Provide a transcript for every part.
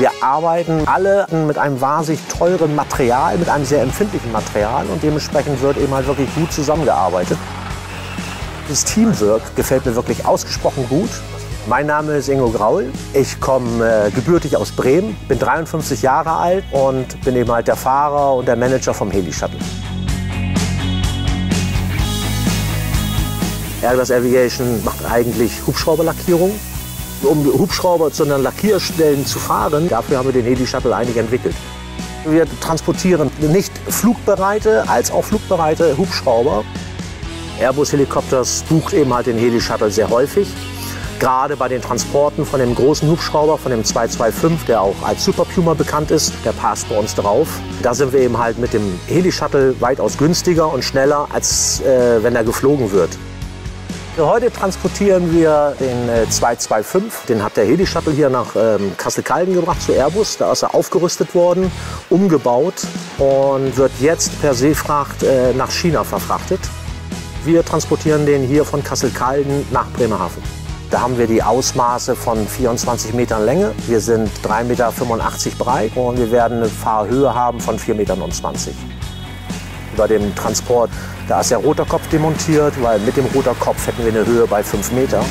Wir arbeiten alle mit einem wahnsinnig teuren Material, mit einem sehr empfindlichen Material und dementsprechend wird eben halt wirklich gut zusammengearbeitet. Das Teamwork gefällt mir wirklich ausgesprochen gut. Mein Name ist Ingo Graul. Ich komme gebürtig aus Bremen, bin 53 Jahre alt und bin eben halt der Fahrer und der Manager vom Heli-Shuttle. Airbus Aviation macht eigentlich Hubschrauberlackierung. Um Hubschrauber zu den Lackierstellen zu fahren, dafür haben wir den Heli-Shuttle eigentlich entwickelt. Wir transportieren nicht flugbereite als auch flugbereite Hubschrauber. Airbus Helicopters bucht eben halt den Heli-Shuttle sehr häufig. Gerade bei den Transporten von dem großen Hubschrauber, von dem 225, der auch als Super Puma bekannt ist, der passt bei uns drauf. Da sind wir eben halt mit dem Heli-Shuttle weitaus günstiger und schneller, als wenn er geflogen wird. Heute transportieren wir den 225, den hat der Heli-Shuttle hier nach Kassel-Calden gebracht zu Airbus. Da ist er aufgerüstet worden, umgebaut und wird jetzt per Seefracht nach China verfrachtet. Wir transportieren den hier von Kassel-Calden nach Bremerhaven. Da haben wir die Ausmaße von 24 Metern Länge. Wir sind 3,85 Meter breit und wir werden eine Fahrhöhe haben von 4,20 Metern. Bei dem Transport, da ist der Rotorkopf demontiert, weil mit dem Rotorkopf hätten wir eine Höhe bei 5 Meter.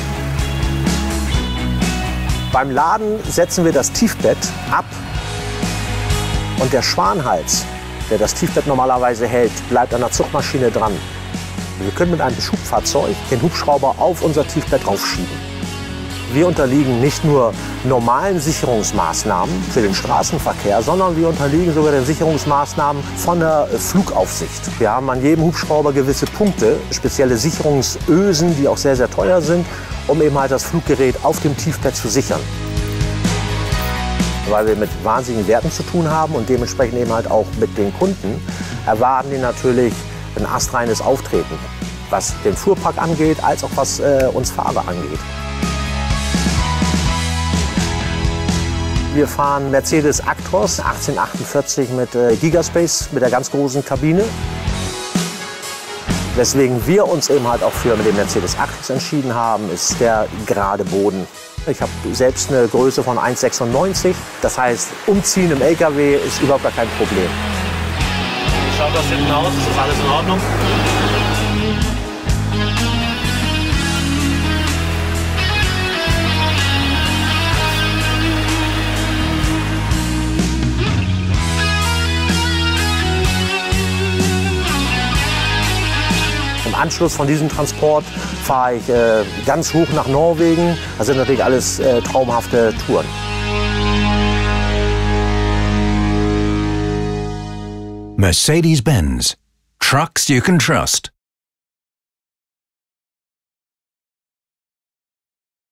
Beim Laden setzen wir das Tiefbett ab und der Schwanhals, der das Tiefbett normalerweise hält, bleibt an der Zugmaschine dran. Wir können mit einem Schubfahrzeug den Hubschrauber auf unser Tiefbett raufschieben. Wir unterliegen nicht nur normalen Sicherungsmaßnahmen für den Straßenverkehr, sondern wir unterliegen sogar den Sicherungsmaßnahmen von der Flugaufsicht. Wir haben an jedem Hubschrauber gewisse Punkte, spezielle Sicherungsösen, die auch sehr, sehr teuer sind, um eben halt das Fluggerät auf dem Tiefbett zu sichern. Weil wir mit wahnsinnigen Werten zu tun haben und dementsprechend eben halt auch mit den Kunden, erwarten die natürlich ein astreines Auftreten, was den Fuhrpark angeht, als auch was uns Fahrer angeht. Wir fahren Mercedes Actros 1848 mit Gigaspace, mit der ganz großen Kabine. Weswegen wir uns eben halt auch für den Mercedes Actros entschieden haben, ist der gerade Boden. Ich habe selbst eine Größe von 1,96. Das heißt, umziehen im LKW ist überhaupt gar kein Problem. Wie schaut das hinten aus? Ist das alles in Ordnung? Im Anschluss von diesem Transport fahre ich ganz hoch nach Norwegen. Das sind natürlich alles traumhafte Touren. Mercedes-Benz. Trucks you can trust.